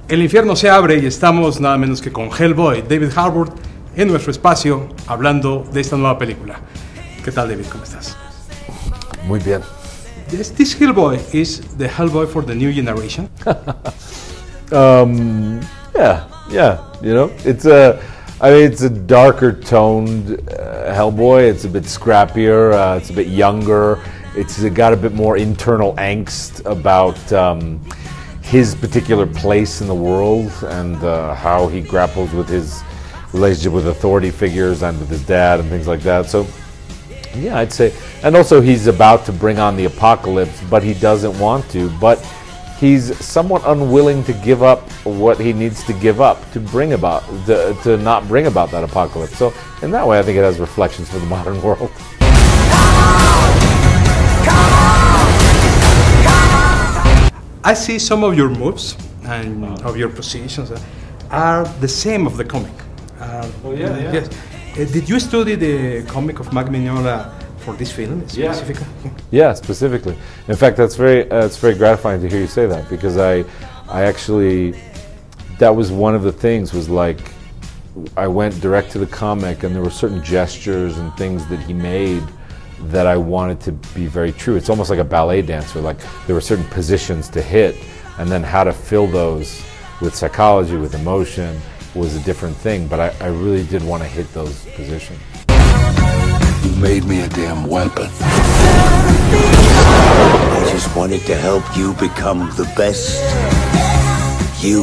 El infierno se abre y estamos nada menos que con Hellboy, David Harbour, en nuestro espacio, hablando de esta nueva película. ¿Qué tal, David? ¿Cómo estás? Muy bien. Yes, this Hellboy is the Hellboy for the new generation. Yeah. You know, it's a darker toned Hellboy. It's a bit scrappier. It's a bit younger. It's got a bit more internal angst about his particular place in the world and how he grapples with his relationship with authority figures and with his dad and things like that. So, yeah, I'd say, and also he's about to bring on the apocalypse, but he doesn't want to. But he's somewhat unwilling to give up what he needs to give up to bring about to not bring about that apocalypse. So, in that way, I think it has reflections for the modern world. I see some of your moves and of your positions are the same of the comic. Yeah. Yes. Did you study the comic of Mac Mignola for this film specifically? Yeah, specifically. In fact, it's very gratifying to hear you say that, because I actually, that was one of the things, was like, I went direct to the comic and there were certain gestures and things that he made that I wanted to be very true. It's almost like a ballet dancer. Like, there were certain positions to hit, and then how to fill those with psychology, with emotion, was a different thing. But I really did want to hit those positions. You made me a damn weapon. I just wanted to help you become the best you.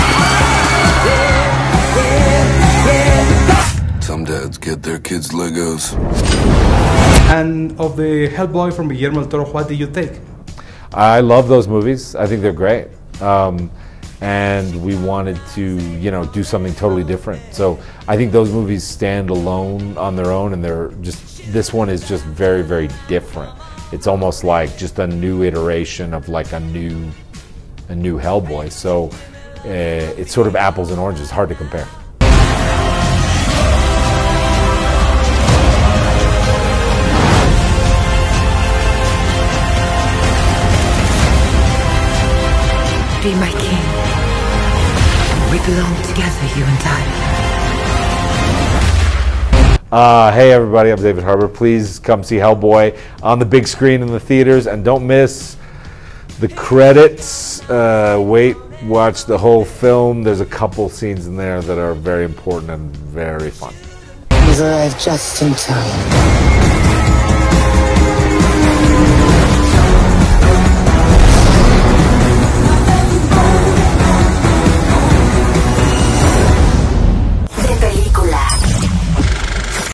Some dads get their kids Legos. And of the Hellboy from Guillermo del Toro, what did you take? I love those movies. I think they're great. And we wanted to, do something totally different. So I think those movies stand alone on their own, and this one is just very, very different. It's almost like just a new iteration of like a new Hellboy. So it's sort of apples and oranges, hard to compare. Be my king. We belong together, you and I. Hey everybody, I'm David Harbour. Please come see Hellboy on the big screen in the theaters, and don't miss the credits. Watch the whole film. There's a couple scenes in there that are very important and very fun. He's arrived just in time.